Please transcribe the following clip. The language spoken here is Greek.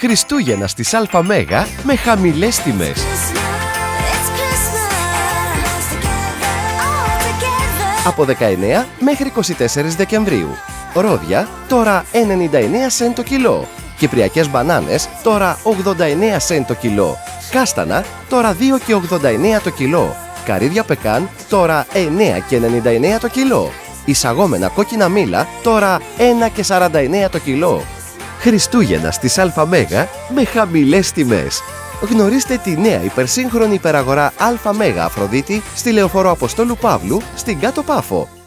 Χριστούγεννα στις ΑΜ με χαμηλές τιμές. Από 19 μέχρι 24 Δεκεμβρίου. Ρόδια τώρα 99 σεντ το κιλό. Κυπριακές μπανάνες τώρα 89 σεντ το κιλό. Κάστανα τώρα 2,89 το κιλό. Καρύδια πεκάν τώρα 9,99 το κιλό. Εισαγόμενα κόκκινα μήλα τώρα 1,49 το κιλό. Χριστούγεννα στις ΑΜ με χαμηλές τιμές. Γνωρίστε τη νέα υπερσύγχρονη υπεραγορά ΑΜ Αφροδίτη στη Λεωφόρο Αποστόλου Παύλου στην Κάτω Πάφο.